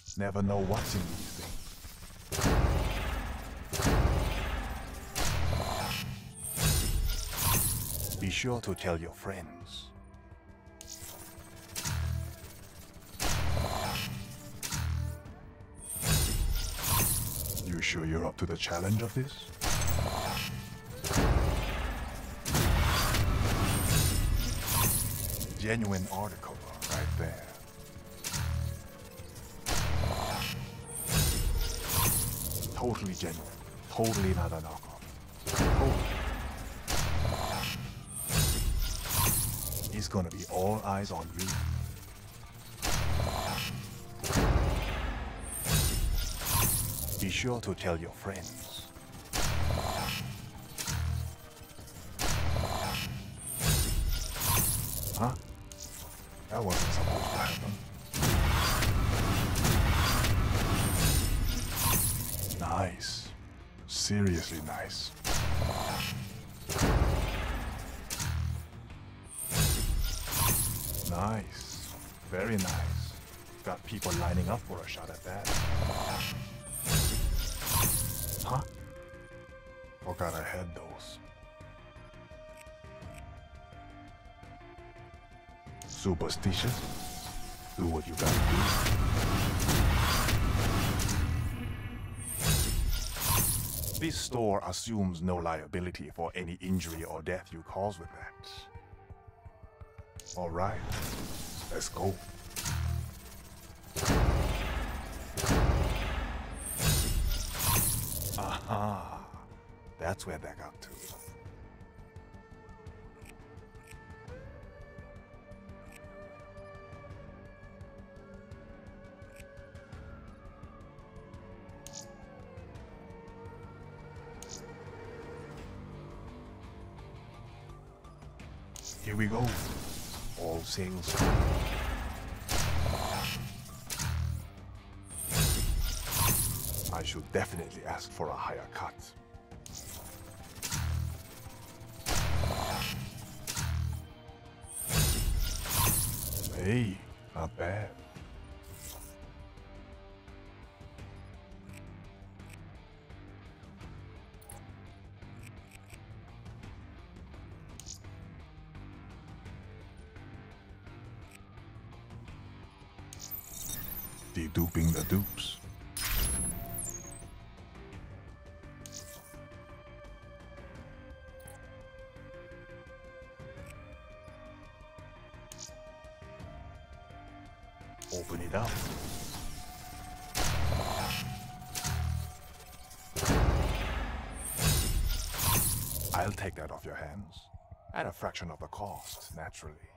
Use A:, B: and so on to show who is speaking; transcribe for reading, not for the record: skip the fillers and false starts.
A: Never know what's in these things. Be sure to tell your friends. You sure you're up to the challenge of this? Genuine article right there. Totally genuine. Totally not a knockoff. Totally. It's gonna be all eyes on you. Be sure to tell your friends. Huh? That wasn't supposed to happen. Nice. Seriously nice. Nice. Very nice. Got people lining up for a shot at that. Huh? Forgot I had those. Superstitious? Do what you gotta do. This store assumes no liability for any injury or death you cause with that. Alright, let's go. Aha! That's where that got to. Here we go. All sails. I should definitely ask for a higher cut. Hey, not bad. Deduping the dupes. Open it up. I'll take that off your hands. At a fraction of the cost, naturally.